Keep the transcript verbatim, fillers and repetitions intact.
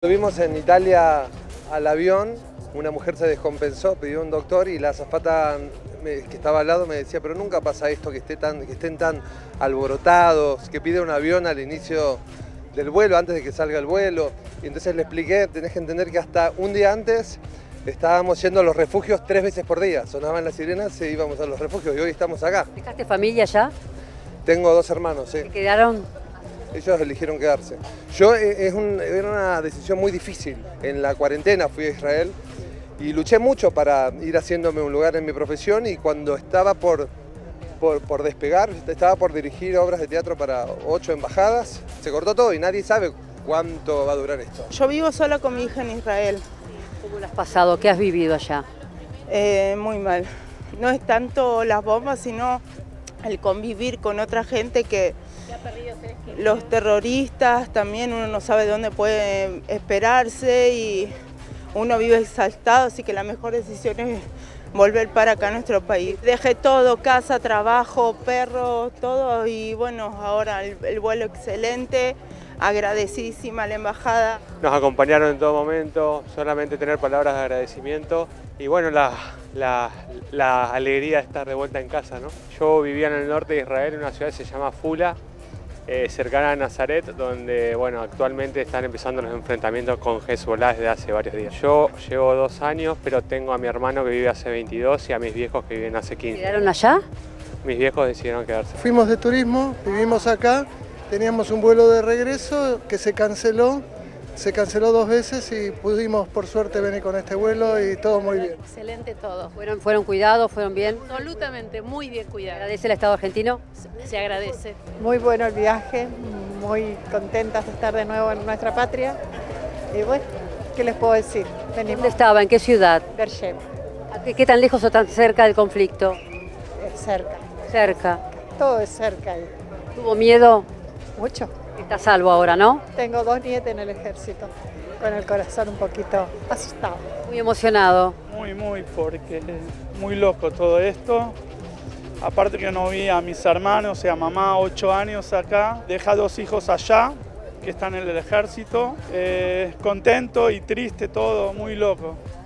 Subimos en Italia al avión, una mujer se descompensó, pidió un doctor y la azafata me, que estaba al lado me decía, pero nunca pasa esto, que, esté tan, que estén tan alborotados, que pide un avión al inicio del vuelo, antes de que salga el vuelo. Y entonces le expliqué, tenés que entender que hasta un día antes estábamos yendo a los refugios tres veces por día. Sonaban las sirenas y íbamos a los refugios y hoy estamos acá. ¿Dejaste familia ya? Tengo dos hermanos, sí. ¿Se quedaron? Ellos eligieron quedarse. Yo, es un, era una decisión muy difícil. En la cuarentena fui a Israel y luché mucho para ir haciéndome un lugar en mi profesión, y cuando estaba por, por, por despegar, estaba por dirigir obras de teatro para ocho embajadas, se cortó todo y nadie sabe cuánto va a durar esto. Yo vivo sola con mi hija en Israel. ¿Cómo lo has pasado? ¿Qué has vivido allá? Eh, muy mal. No es tanto las bombas, sino el convivir con otra gente que... Los terroristas también, uno no sabe dónde puede esperarse y uno vive exaltado, así que la mejor decisión es volver para acá a nuestro país. Dejé todo, casa, trabajo, perro, todo, y bueno, ahora el, el vuelo excelente, agradecidísima a la embajada. Nos acompañaron en todo momento, solamente tener palabras de agradecimiento y bueno, la, la, la alegría de estar de vuelta en casa, ¿no? Yo vivía en el norte de Israel, en una ciudad que se llama Fula, Eh, cercana a Nazaret, donde bueno, actualmente están empezando los enfrentamientos con Hezbollah desde hace varios días. Yo llevo dos años, pero tengo a mi hermano que vive hace veintidós y a mis viejos que viven hace quince. ¿Quedaron allá? Mis viejos decidieron quedarse. Fuimos de turismo, vivimos acá, teníamos un vuelo de regreso que se canceló, se canceló dos veces y pudimos por suerte venir con este vuelo y todo muy bien. Excelente todo. ¿Fueron, fueron cuidados? ¿Fueron bien? Absolutamente, muy bien cuidado. ¿Agradece el Estado argentino? Se agradece. Muy bueno el viaje, muy contentas de estar de nuevo en nuestra patria. Y bueno, ¿qué les puedo decir? Venimos ¿Dónde estaba? ¿En qué ciudad? de Beersheba, ¿Qué, ¿Qué tan lejos o tan cerca del conflicto? es cerca, Cerca. todo es cerca y ¿Tuvo miedo? mucho. Está a salvo ahora, ¿no? Tengo dos nietas en el ejército, con el corazón un poquito asustado. Muy emocionado. Muy, muy, porque muy loco todo esto. Aparte que no vi a mis hermanos, o sea, mamá, ocho años acá, deja dos hijos allá, que están en el ejército. Eh, contento y triste todo, muy loco.